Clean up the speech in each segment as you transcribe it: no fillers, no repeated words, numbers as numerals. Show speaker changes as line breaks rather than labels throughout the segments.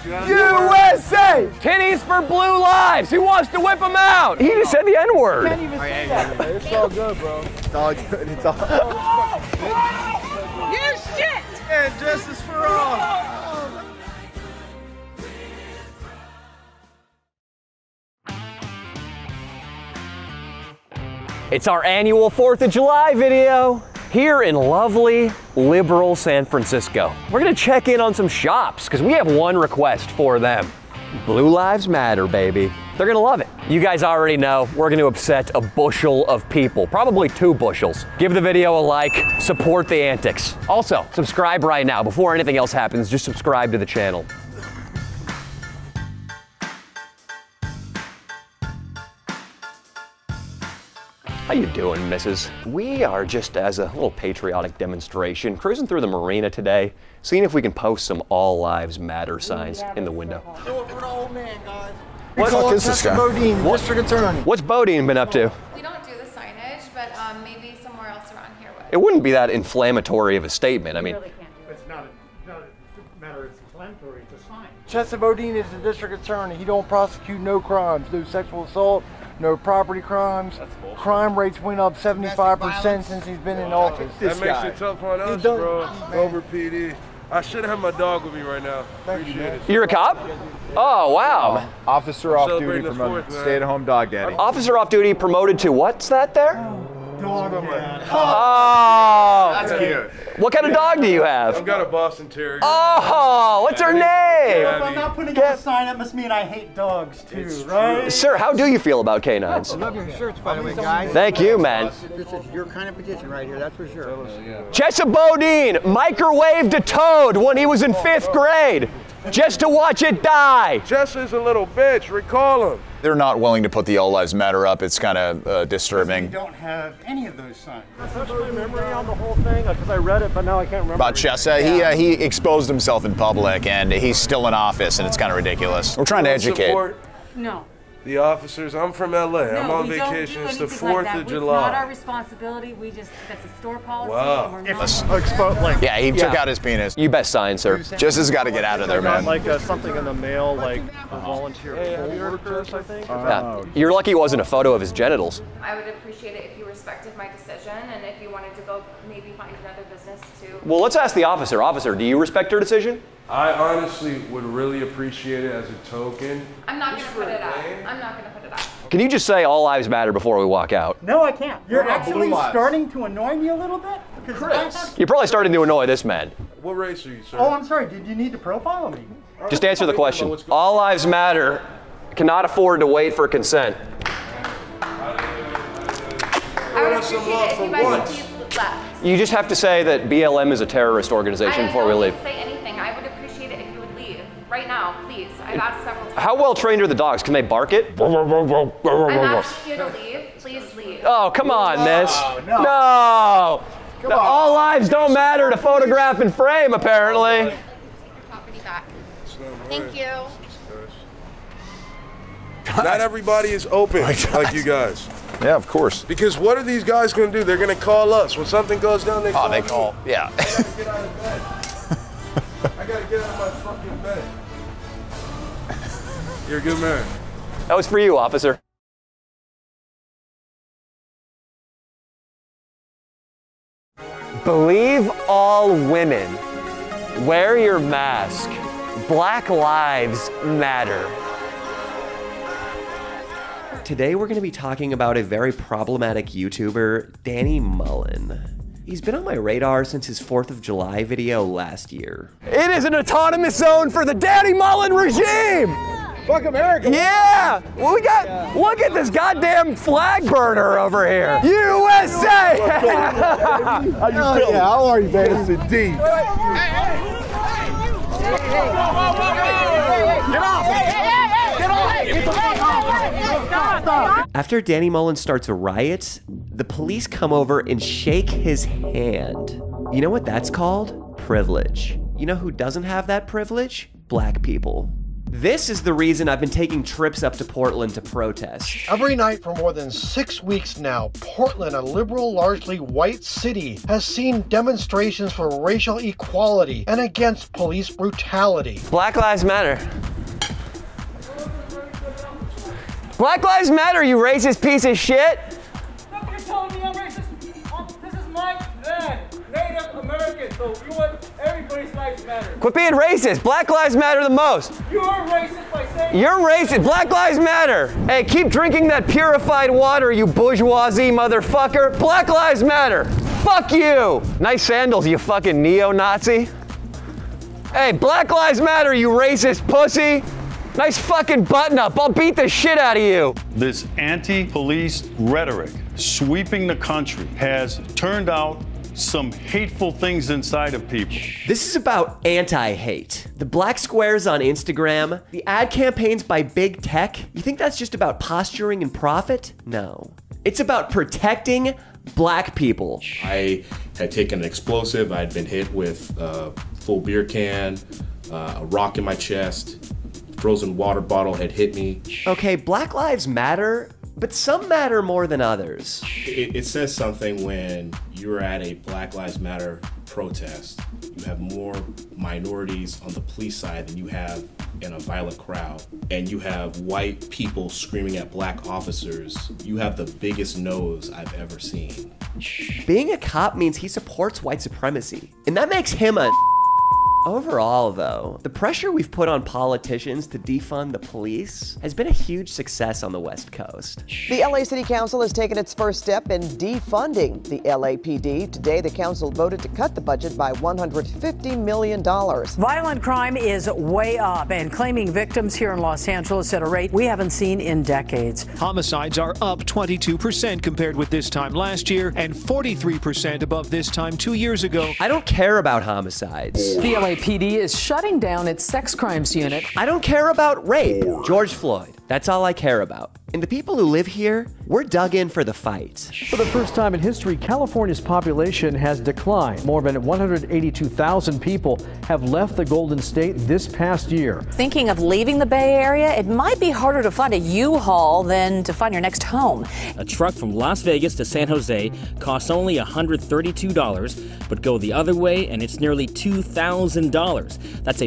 USA! Titties for blue lives! Who wants to whip them out? He just said the N-word.
Can't even say that.
It's all good, bro.
It's all good. It's all
You shit!
And justice for all.
It's our annual 4th of July video here in lovely, liberal San Francisco. We're gonna check in on some shops because we have one request for them. Blue Lives Matter, baby. They're gonna love it. You guys already know we're gonna upset a bushel of people, probably 2 bushels. Give the video a like, support the antics. Also, subscribe right now. Before anything else happens, just subscribe to the channel. How you doing, Mrs.? We are just as a little patriotic demonstration, cruising through the marina today, seeing if we can post some All Lives Matter signs in the window.
Do it for the old man, guys.
What the fuck is this guy?
Bodine, District Attorney.
What's Bodine been up to?
We don't do the signage, but maybe somewhere else around here would.
It wouldn't be that inflammatory of a statement. I mean,
It's not a matter it's inflammatory, it's a sign.
Chester Bodine is the District Attorney. He don't prosecute no crimes, no sexual assault, no property crimes. Crime rates went up 75% since he's been in office.
That makes it tough on us, bro. Over PD. I should have my dog with me right now. Appreciate it.
you're a cop? Oh, wow.
Officer off duty
Celebrating the
promoted.
4th, man.
Stay-at-home dog daddy.
Officer off duty promoted to what's that there?
Dog man.
Oh.
That's cute.
What kind of dog do you have?
I've got a Boston Terrier.
Oh, what's her name?
If I'm not putting up a sign, that must mean I hate dogs too, right?
Sir, how do you feel about canines?
I love your shirts, by the way, guys.
Thank you, man.
This is your kind of petition right here, that's for sure.
Chesa Bodine microwaved a toad when he was in 5th grade, just to watch it die.
Jesse's a little bitch. Recall him.
They're not willing to put the All Lives Matter up. It's kind of
We
disturbing.
don't have any of those signs.
Refresh my memory on the whole thing, because I read it, but now I can't remember.
About Chessa, he exposed himself in public, and he's still in office, and it's kind of ridiculous. We're trying to educate.
Support
No.
the officers. I'm from LA. I'm
No,
on
we don't
vacation.
do
It's the
anything like
4th
that.
of
It's not our
July.
responsibility. We just, that's a store policy.
Wow.
And we're not.
Expose, like,
Yeah, he took out his penis.
You best sign, sir.
Jessa's got to get out of there, man.
like something in the mail, like for volunteer poll workers, I think.
Yeah. You're lucky it wasn't a photo of his genitals.
I would appreciate it if you respected my decision and if you wanted to go maybe find another business to.
Well, let's ask the officer. Officer, do you respect her decision?
I honestly would really appreciate it as a token.
I'm not going to put it out. I'm not going to put it out.
Can you just say All Lives Matter before we walk out?
No, I can't. You're
about blue
actually
lives?
starting to annoy me a little bit? Because
You're probably starting to annoy this man.
What race are you, sir?
Oh, I'm sorry. Did you need to profile me?
Just answer the question. All Lives Matter cannot afford to wait for consent.
I would appreciate it if you guys would please left.
You just have to say that BLM is a terrorist organization before we
I
leave.
don't say anything. I would appreciate it if you would leave. Right now, please. I've asked several times.
How well trained are the dogs? Can they bark it?
I'm asking you to leave. Please leave.
Oh, come on, miss. No. All lives don't matter to photograph and frame, apparently.
Take your property back. Thank you.
Not everybody is open like you guys.
Yeah, of course.
Because what are these guys going to do? They're going to call us. When something goes down, they call
Oh, they
me.
call. Yeah.
I gotta get out of bed. I gotta get out of my fucking bed. You're a good man.
That was for you, officer. Believe all women. Wear your mask. Black lives matter. Today we're going to be talking about a very problematic YouTuber, Danny Mullen. He's been on my radar since his 4th of July video last year. It is an autonomous zone for the Danny Mullen regime!
Fuck America.
Yeah! Well, we got, look at this goddamn flag burner over here. USA!
How you feeling? How are you, baby? Yes, indeed.
After Danny Mullen starts a riot, the police come over and shake his hand. You know what that's called? Privilege. You know who doesn't have that privilege? Black people. This is the reason I've been taking trips up to Portland to protest.
Every night for more than 6 weeks now, Portland, a liberal, largely white city, has seen demonstrations for racial equality and against police brutality.
Black Lives Matter. Black Lives Matter, you racist piece of shit!
Look, you're telling me I'm racist? This is my land, Native American, so you want everybody's lives matter.
Quit being racist. Black Lives Matter the most.
You're racist by saying...
You're racist. Black Lives Matter. Hey, keep drinking that purified water, you bourgeoisie motherfucker. Black Lives Matter. Fuck you. Nice sandals, you fucking neo-Nazi. Hey, Black Lives Matter, you racist pussy. Nice fucking button up. I'll beat the shit out of you.
This anti-police rhetoric sweeping the country has turned out some hateful things inside of people.
This is about anti-hate. The black squares on Instagram, the ad campaigns by big tech. You think that's just about posturing and profit? No. It's about protecting black people.
I had taken an explosive. I had been hit with a full beer can, a rock in my chest, frozen water bottle had hit me.
Okay, Black Lives Matter, but some matter more than others.
It says something when you're at a Black Lives Matter protest. You have more minorities on the police side than you have in a violent crowd. And you have white people screaming at black officers. You have the biggest nose I've ever seen.
Being a cop means he supports white supremacy. And that makes him a... Overall, though, the pressure we've put on politicians to defund the police has been a huge success on the West Coast.
The LA City Council has taken its first step in defunding the LAPD. Today, the council voted to cut the budget by $150 million.
Violent crime is way up and claiming victims here in Los Angeles at a rate we haven't seen in decades.
Homicides are up 22% compared with this time last year and 43% above this time 2 years ago.
I don't care about homicides.
The LAPD is shutting down its sex crimes unit.
I don't care about rape. George Floyd. That's all I care about. And the people who live here, we're dug in for the fight.
For the first time in history, California's population has declined. More than 182,000 people have left the Golden State this past year.
Thinking of leaving the Bay Area? It might be harder to find a U-Haul than to find your next home.
A truck from Las Vegas to San Jose costs only $132, but go the other way and it's nearly $2,000. That's a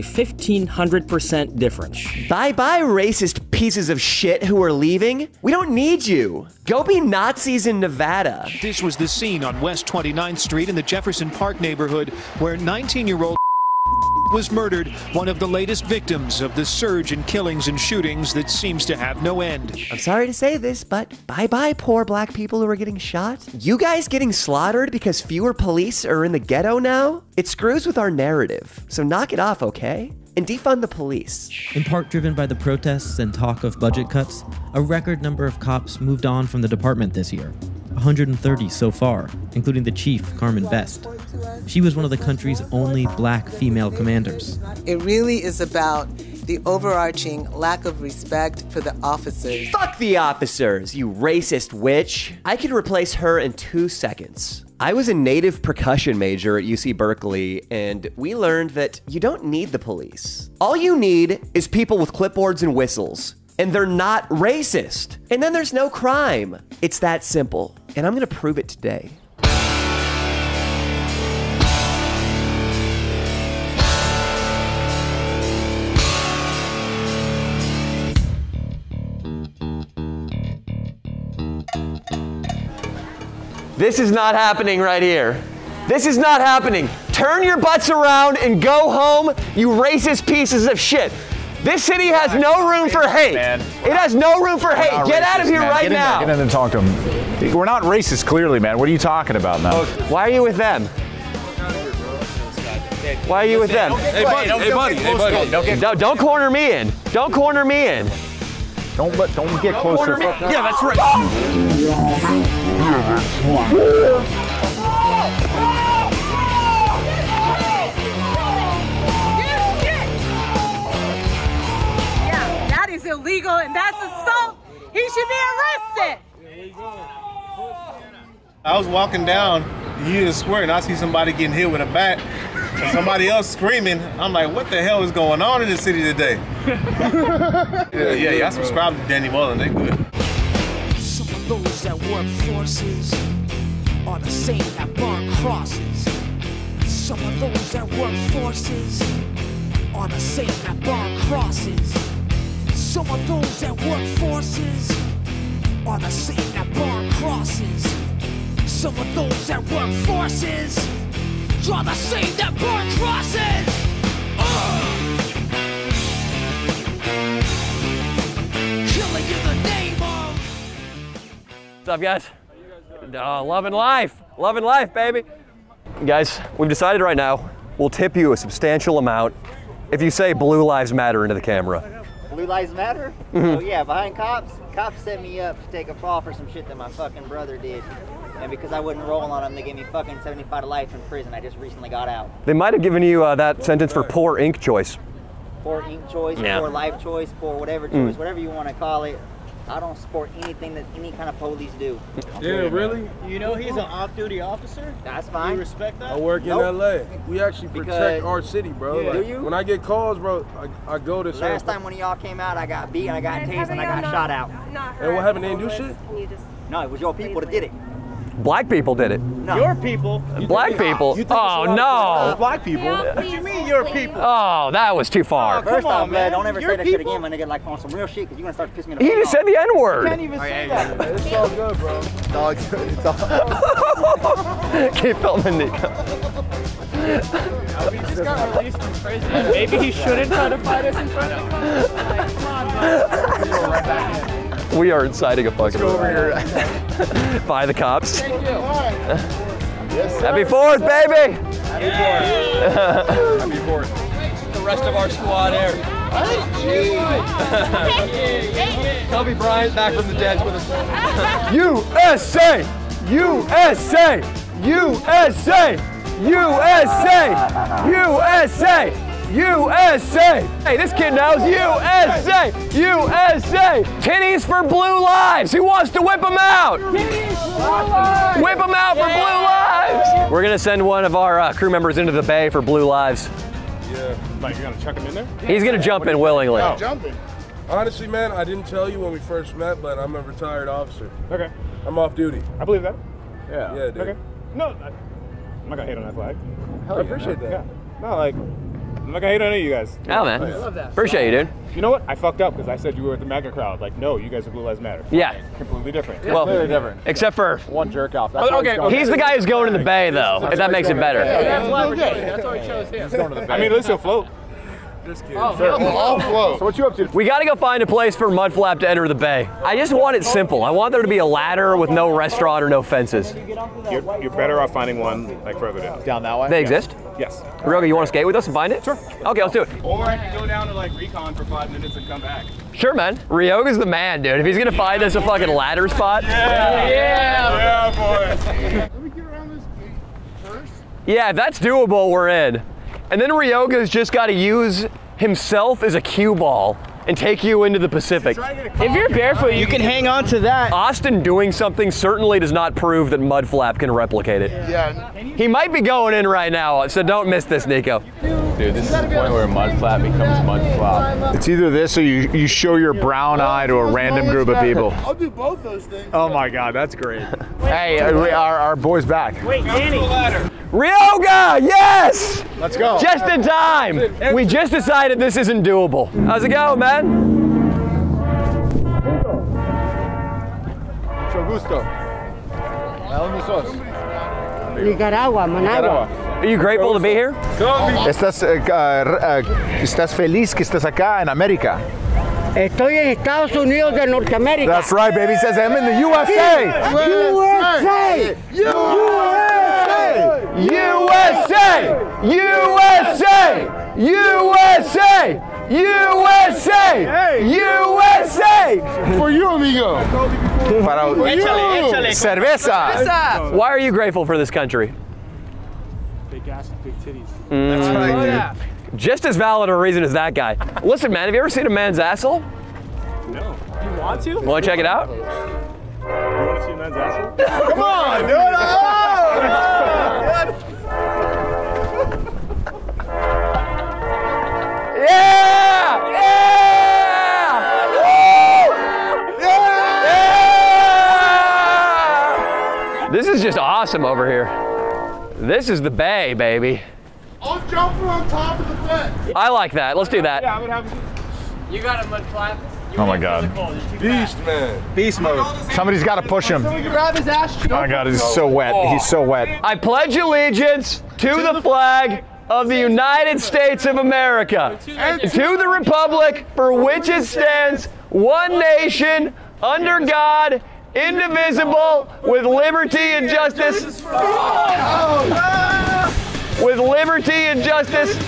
1,500% difference.
Bye-bye, racist pieces of shit who are leaving. We don't need you. Go be Nazis in Nevada.
This was the scene on West 29th Street in the Jefferson Park neighborhood where 19-year-old was murdered, one of the latest victims of the surge in killings and shootings that seems to have no end.
I'm sorry to say this, but bye-bye, poor black people who are getting shot. You guys getting slaughtered because fewer police are in the ghetto now? It screws with our narrative, so knock it off, okay? And defund the police.
In part driven by the protests and talk of budget cuts, a record number of cops moved on from the department this year. 130 so far, including the chief, Carmen Best. She was one of the country's only black female commanders.
It really is about the overarching lack of respect for the officers.
Fuck the officers, you racist witch. I could replace her in 2 seconds. I was a native percussion major at UC Berkeley, and we learned that you don't need the police. All you need is people with clipboards and whistles, and they're not racist. And then there's no crime. It's that simple, and I'm gonna prove it today. This is not happening right here. This is not happening. Turn your butts around and go home, you racist pieces of shit. This city has no room for hate. It has no room for hate. Get out of here right now.
Get in and talk to him. We're not racist, clearly, man. What are you talking about now?
Why are you with them? Why are you with them?
Hey, buddy.
Don't corner me in. Don't corner me in.
Don't get closer.
Yeah, that's right.
Yeah, that is illegal and that's assault. He should be arrested.
I was walking down Union Square and I see somebody getting hit with a bat and somebody else screaming. I'm like, what the hell is going on in the city today? Yeah, I subscribe to Danny Mullen. They good.
Some of those that work forces are the same that burn crosses. Some of those that work forces are the same that burn crosses. Some of those that work forces are the same that burn crosses. Some of those that work forces are the same that burn crosses. Killing in the name of.
What's up, guys? Loving life. Loving life, baby. Guys, we've decided right now we'll tip you a substantial amount if you say Blue Lives Matter into the camera.
Blue Lives Matter?
Mhm.
Oh yeah, behind cops. Cops set me up to take a fall for some shit that my fucking brother did. And because I wouldn't roll on them, they gave me fucking 75 to life in prison. I just recently got out.
They might have given you that sentence for poor ink choice.
Poor ink choice,
Yeah.
poor life choice, poor whatever choice, whatever you want to call it. I don't support anything that any kind of police do.
Yeah, really?
You know he's an off-duty officer?
That's fine.
You respect that?
I work in
Nope.
LA. We actually protect
Because-
our city, bro.
Yeah.
Like,
Do you?
When I get calls, bro, I go to certain.
Last time one of y'all came out, I got beat, I got tased, and I got shot out.
And what happened? They didn't do shit?
No, it was your people that did it.
Black people did it.
No.
Your people.
Black people? Oh, no.
Black people? What do you mean your people?
Oh, that was too far.
First off,
man.
don't ever
Your
say that shit
people?
again, my nigga, like on some real shit, because you're going to start pissing me the
He
fuck
just
off.
said the N-word.
You can't even say that.
It's all good, bro.
It's all good. It's all
Keep filming, Nico.
We just got released from prison. Maybe he shouldn't try to fight us in front of the cops. Like, come on, man.
We are inciting a fucking
over
riot. By the cops.
Thank you.
Yes, Happy 4th, baby!
Happy 4th. Happy 4th. The rest of our squad here.
Kobe Bryant back from the dead with us. USA! USA! USA! USA! USA! USA! Hey, this kid knows USA! USA! Titties for Blue Lives! Who wants to whip them out?
Titties for Blue Lives!
Whip them out for Blue Lives! We're gonna send one of our crew members into the bay for Blue Lives.
Yeah. Like, you're gonna chuck him in there?
He's gonna jump in willingly.
Oh. Jumping. Honestly, man, I didn't tell you when we first met, but I'm a retired officer. Okay. I'm off duty.
I believe that.
Yeah, dude.
Okay. No, I'm not gonna hate on that flag.
I appreciate that.
Yeah. No, like, I'm not gonna hate on any of you guys.
Oh, man.
I love that.
Appreciate you, dude.
You know what? I fucked up because I said you were with the MAGA crowd. Like, no, you guys are Blue Lives Matter.
Yeah.
Completely different.
Well,
completely different.
except for
One jerk off.
okay, he's the guy who's going to the bay, though. If that makes it better.
That's why we're doing it. That's why we chose him.
I mean, at least he'll float.
Just kidding.
Oh, I'll
float. So what you up to?
We gotta go find a place for Mudflap to enter the bay. I just want it simple. I want there to be a ladder with no restaurant or no fences.
You're better off finding one like further down. Down that way?
They exist?
Yes.
Ryoga, you want to skate with us and find it? Sure. Okay, let's do it.
Or I can go down to like recon for 5 minutes and come back.
Sure, man. Ryoga's the man, dude. If he's gonna find us a fucking ladder spot.
Yeah, boys.
Let me get around this gate first.
Yeah, if that's doable, we're in. And then Ryoga's just gotta use himself as a cue ball and take you into the Pacific.
If you're barefoot, you can hang on to that.
Austin doing something certainly does not prove that Mudflap can replicate it.
Yeah.
He might be going in right now, so don't miss this, Nico.
Dude, this is the point where Mudflap becomes Mudflap.
It's either this or you show your brown eye to a random group of people.
I'll do both those things.
Oh my God, that's great. Hey, our boy's back.
Wait, Danny.
Ryoga, yes!
Let's go.
Just in time. We just decided this isn't doable. How's it going, man?
Mucho gusto. ¿Dónde sos?
Nicaragua, Managua.
Are you grateful to be here?
Estás feliz que estás acá en América.
Estoy en Estados Unidos de Norteamérica.
That's right, baby. He says I'm in the USA.
USA!
USA! USA! USA! USA! USA!
For you, amigo.
Para cerveza.
Why are you grateful for this country?
Big ass and big titties.
That's
right, dude.
Just as valid a reason as that guy. Listen, man, have you ever seen a man's asshole?
No. You want to?
Want to check it out?
You want to see a man's asshole?
Come on, dude!
Yeah! Yeah! This is just awesome over here. This is the bay, baby.
I'll jump on top of the fence.
I like that. Let's do that.
Yeah, I would have.
You got a mud flap.
Oh my God.
Beast, man.
Beast mode. Somebody's got to push him.
Someone can grab his ass.
Oh my God, he's so wet. He's so wet.
I pledge allegiance to the flag of the United States of America and to the republic for which it stands, one nation, under God, indivisible, with liberty and justice. With liberty and justice.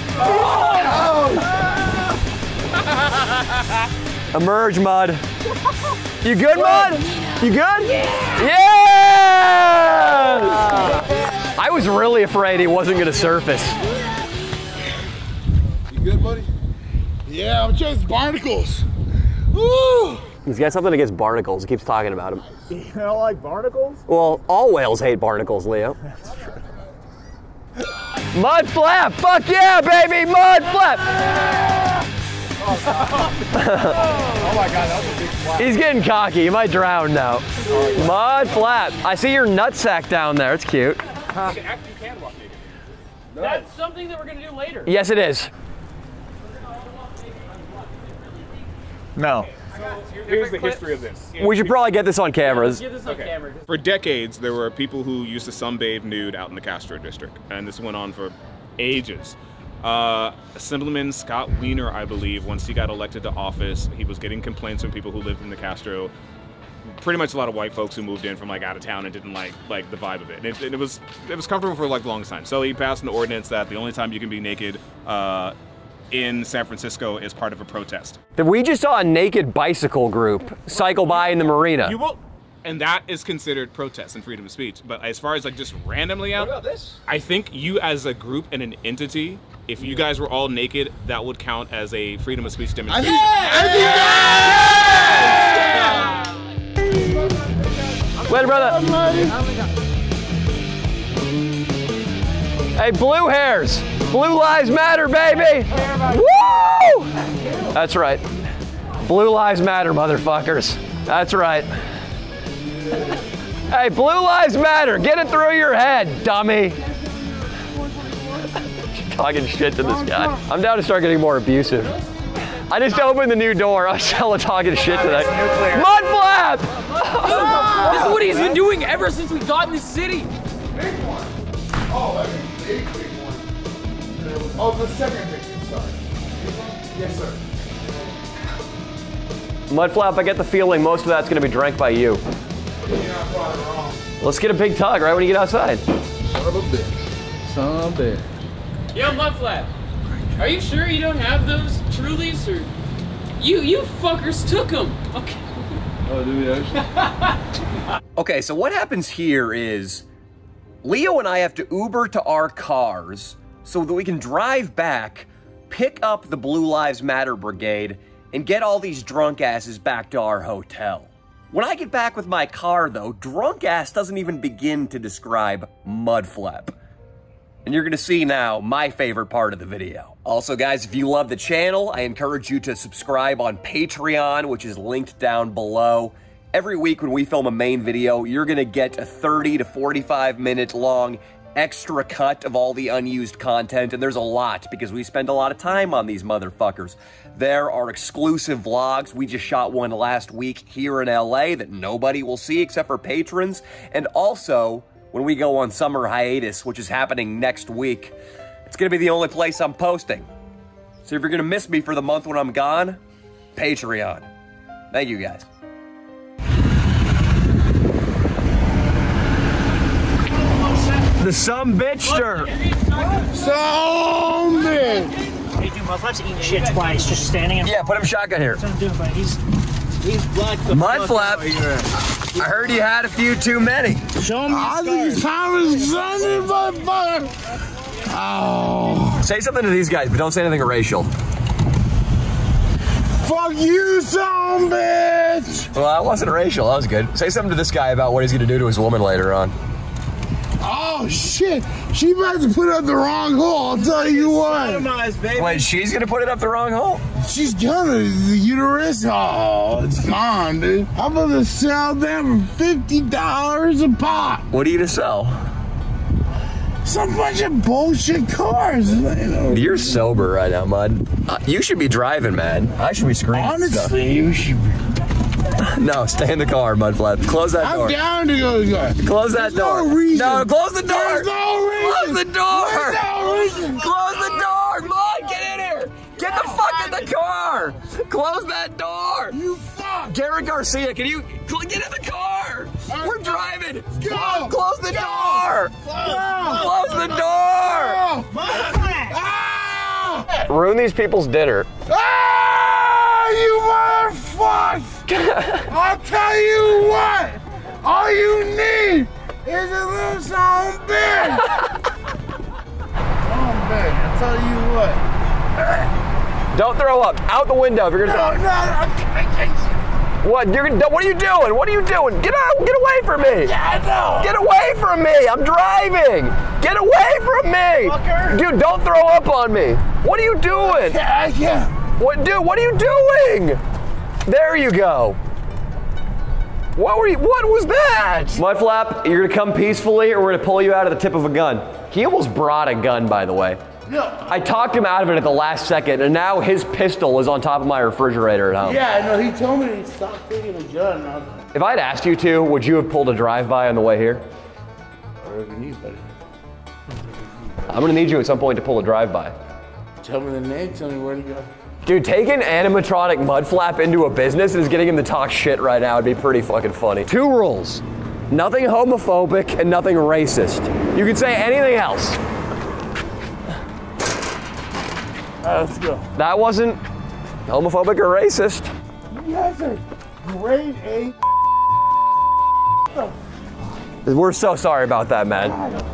Emerge, Mud. You good, Mud? You good? Yeah! I was really afraid he wasn't gonna surface.
You good, buddy? Yeah, I'm chasing barnacles. Woo!
He's got something against barnacles. He keeps talking about them.
You don't like barnacles?
Well, all whales hate barnacles, Leo. That's true. Mud flap! Fuck yeah, baby! Mud flap!
Oh my God, that was a big flap.
He's getting cocky. He might drown now. Mud flap. I see your nutsack down there. It's cute.
You can walk naked.
That's something that we're gonna do later.
Yes, it is.
No.
Here's the history of this.
We should probably get this on cameras.
Get this on camera.
For decades, there were people who used to sunbathe nude out in the Castro district, and this went on for ages. Assemblyman Scott Wiener, I believe, once he got elected to office, he was getting complaints from people who lived in the Castro. Pretty much a lot of white folks who moved in from like out of town and didn't like the vibe of it. And it was comfortable for like the longest time. So he passed an ordinance that the only time you can be naked in San Francisco is part of a protest.
We just saw a naked bicycle group cycle by in the marina.
You will, and that is considered protest and freedom of speech. But as far as like just randomly out,
What about this?
I think you as a group and an entity, if you guys were all naked, that would count as a freedom of speech demonstration.
Later, brother. Hey, blue hairs. Blue lives matter, baby. Woo! That's right. Blue lives matter, motherfuckers. That's right. Hey, blue lives matter. Get it through your head, dummy. Talking shit to this guy. I'm down to start getting more abusive. I just opened the new door. I was hella talking shit to that. Mud flap!
This is what he's been doing ever since we got in this city.
Oh, that's a big one. Oh, the second big one, sorry. Yes, sir.
Mud flap, I get the feeling most of that's gonna be drank by you.
You're not far wrong.
Let's get a big tug right when you get outside.
Son of a bitch. Son of a bitch.
Yo, Mudflap, are you sure you don't have those Trulies, or you fuckers took them? Okay.
Oh, do we actually?
Okay, so what happens here is Leo and I have to Uber to our cars so that we can drive back, pick up the Blue Lives Matter Brigade, and get all these drunk asses back to our hotel. When I get back with my car, though, drunk ass doesn't even begin to describe Mudflap. And you're gonna see now my favorite part of the video. Also, guys, if you love the channel, I encourage you to subscribe on Patreon, which is linked down below. Every week when we film a main video, you're gonna get a 30 to 45 minute long extra cut of all the unused content, and there's a lot because we spend a lot of time on these motherfuckers. There are exclusive vlogs. We just shot one last week here in LA that nobody will see except for patrons, and also when we go on summer hiatus, which is happening next week, it's gonna be the only place I'm posting. So if you're gonna miss me for the month when I'm gone, Patreon. Thank you, guys. The sumbitchster.
Zombie!
Hey, dude, Mudflap's eating shit twice, just standing in.
Yeah, put him shotgun here.
That's what I'm doing, but he's black the
Mudflap, I heard you had a few too many.
Show him
I think it's time to send it, motherfucker. Oh.
Say something to these guys, but don't say anything racial.
Fuck you, son bitch!
Well, that wasn't racial. That was good. Say something to this guy about what he's going to do to his woman later on.
Oh shit! She about to put up the wrong hole. I'll tell you what.
Wait, she's going to put it up the wrong hole?
She's gonna. The uterus. Oh, it's gone, dude. I'm gonna sell them for $50 a pop.
What are you going to sell?
Some bunch of bullshit cars.
You're sober right now, Mud. You should be driving, man. I should be screaming.
Honestly, you should be.
No, stay in the car, Mudflap. Close that door.
I'm down to go.
Close that door.
No reason.
No, close the door.
There's no reason.
Close the door.
There's no reason.
Close the door. Mud, get in here. Get the fuck in the car. Close that door.
You fuck.
Garrett Garcia, can you get in the car? We're driving.
Go.
Close the door. Close the door. Ruin these people's dinner.
Ah, you motherfucker! I'll tell you what. All you need is a little something big. Something big. I'll tell you what.
Don't throw up. Out the window if you're gonna. What? What are you doing? What are you doing? Get out! Get away from me!
Yeah, I know.
Get away from me! I'm driving! Get away from me!
Fucker.
Dude, don't throw up on me! What are you doing?
I can't.
What, dude? What are you doing? There you go. What was that? Mudflap, you're gonna come peacefully, or we're gonna pull you out of the tip of a gun. He almost brought a gun, by the way.
No.
I talked him out of it at the last second, and now his pistol is on top of my refrigerator at home.
Yeah, no, he told me to stop taking a gun.
If I'd asked you to, would you have pulled a drive-by on the way here?
Whatever you need, buddy.
I'm gonna need you at some point to pull a drive-by.
Tell me the name, tell me where to go.
Dude, taking animatronic Mudflap into a business and getting him to talk shit right now would be pretty fucking funny. 2 rules. Nothing homophobic and nothing racist. You can say anything else.
Let's go.
That wasn't homophobic or racist.
You guys are grade A.
We're so sorry about that, man.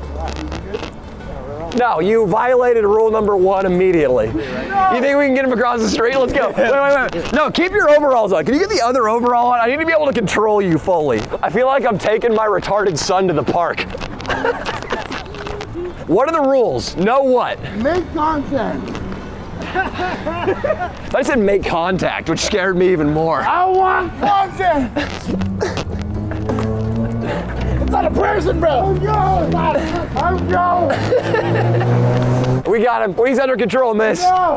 No, you violated rule number 1 immediately. No. You think we can get him across the street? Let's go. Wait. No, keep your overalls on. Can you get the other overall on? I need to be able to control you fully. I feel like I'm taking my retarded son to the park. What are the rules? Know what?
Make contact.
I said make contact, which scared me even more.
I want contact. It's not a person, bro. I'm going.
We got him. He's under control, miss.
No.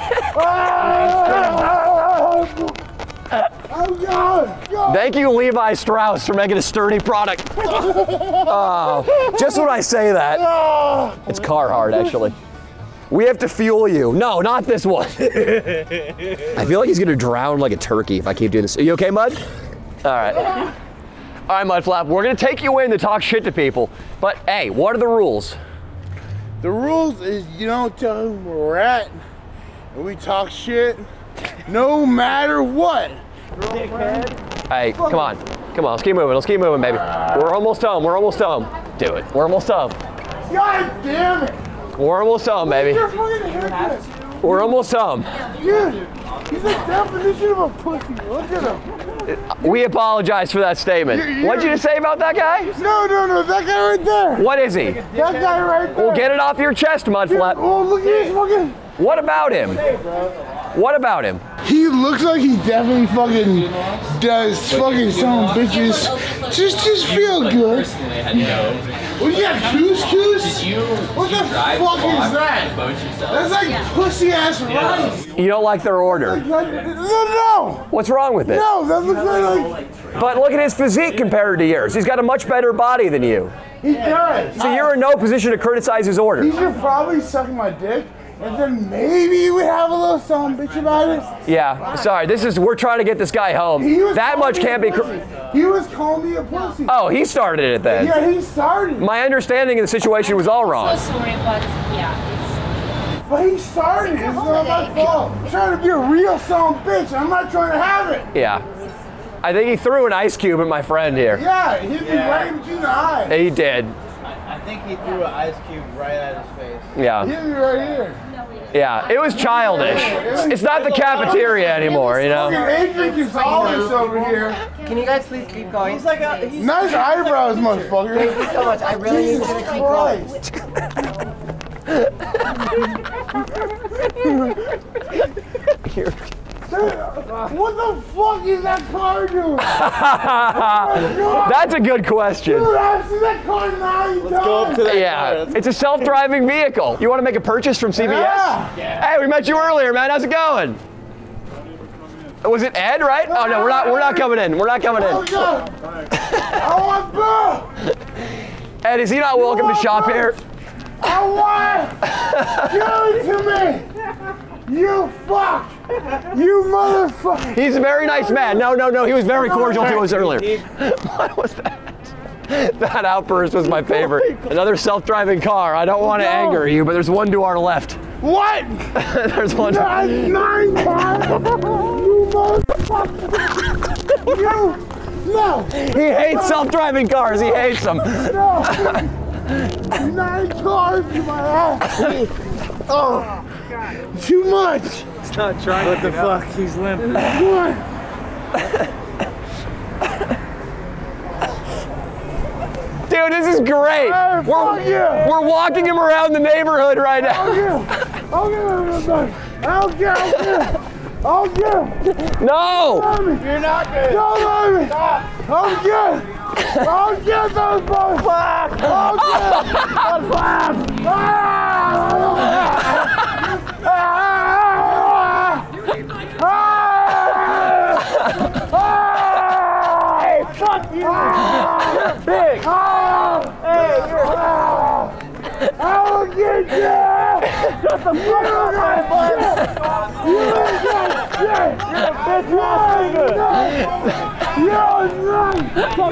I'm going.
Thank you, Levi Strauss, for making a sturdy product. Just when I say that. It's Carhartt, actually. We have to fuel you. No, not this one. I feel like he's gonna drown like a turkey if I keep doing this. Are you okay, Mud? All right. All right, Mudflap, we're gonna take you in to talk shit to people, but hey, what are the rules?
The rules is you don't tell them where we're at, and we talk shit no matter what.
Hey, come on, let's keep moving, baby. We're almost home, Do it, we're almost home.
God damn it!
We're almost home, baby. We're almost home.
Dude, he's the definition of a pussy. Look at him.
We apologize for that statement. What'd you just say about that guy?
No, that guy right there.
What is he?
That guy right there.
Well, get it off your chest, Mudflap.
Oh, look at this fucking...
What about him? What about him?
He looks like he definitely fucking does fucking some bitches. Just feel good. What, you got couscous? What the fuck is that? That's like pussy ass rice.
You don't like their order?
No.
What's wrong with it?
No, that looks like...
But look at his physique compared to yours. He's got a much better body than you.
He does.
So you're in no position to criticize his order.
He should probably suck my dick. And then maybe you would have a little some bitch about it.
Yeah, sorry, we're trying to get this guy home. That much can't be...
He was calling me a pussy.
Oh, he started it then.
Yeah, he started.
My understanding of the situation was all wrong.
So sorry, but yeah,
But he started it. It's not my fault. I'm trying to be a real son of a bitch. I'm not trying to have it.
Yeah. I think he threw an ice cube at my friend here.
Yeah, he hit me right between the eyes.
He did.
I think he threw an ice cube right at his face.
Yeah.
He hit me right here.
Yeah, it was childish. It's not the cafeteria anymore, you know?
Adrian Gonzalez over here.
Can you guys please keep going?
He's like a nice eyebrows, motherfucker.
Thank you so much. I really need you to keep going.
What the fuck is that car doing?
That's a good question.
Dude, I've seen that car 9 times.
Yeah, it's a self-driving vehicle. You want to make a purchase from CVS?
Yeah.
Hey, we met you earlier, man. How's it going? Was it Ed, right? Oh no, we're not coming in. We're not coming in.
Oh God! I want Bill.
Ed, is he not welcome to shop here?
I want. Give it to me. You fuck. You motherfucker.
He's a very nice man. No, he was very cordial to us earlier. What was that? That outburst was my favorite. Another self-driving car. I don't want to anger you, but there's one to our left.
What?
There's one.
That's 9 times. You motherfucker. You. No.
He hates self-driving cars. He hates them.
No. 9 cars in my ass. Oh. Too much.
He's not trying. What the fuck? He's limping.
What?
Dude, this is great.
Hey,
we're walking him around the neighborhood right now.
I'll get.
No.
You're not good. Don't let me. I'll get those motherfuckers. I'll
Hey, fuck you! Big! Hey, you're
I will get you!
Shut the fuck up, man! You're a bitch ass nigga!
You're right!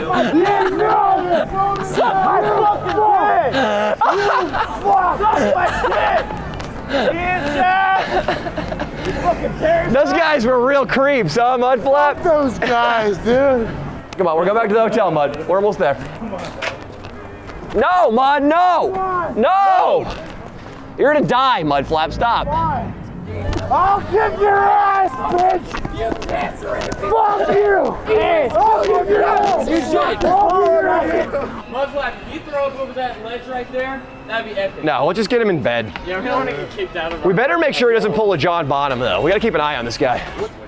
Suck my fucking dick!
You fuck!
Suck my dick!
Those guys were real creeps, huh, Mudflap?
Fuck those guys, dude.
Come on, we're going back to the hotel, Mud. We're almost there. No, Mud, no! No! You're gonna die, Mudflap, stop.
I'll kick your ass, bitch! Fuck you! I'll kick your ass!
You shot! Mudflap, if you throw up over that ledge right there, that'd be epic.
No, we'll just get him in bed.
Yeah, we don't want to get kicked out of it.
We better make sure he doesn't pull a John Bonham, though. We gotta keep an eye on this guy.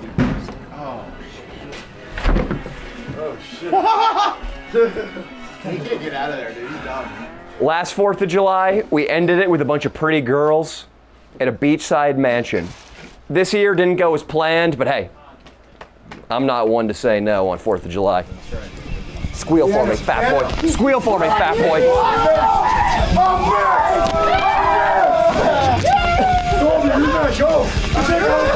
Oh, shit. He can't get out of there, dude. He's done.
Last 4th of July, we ended it with a bunch of pretty girls at a beachside mansion. This year didn't go as planned, but hey, I'm not one to say no on 4th of July. Squeal for me, fat boy. Squeal for me, fat boy.
Go!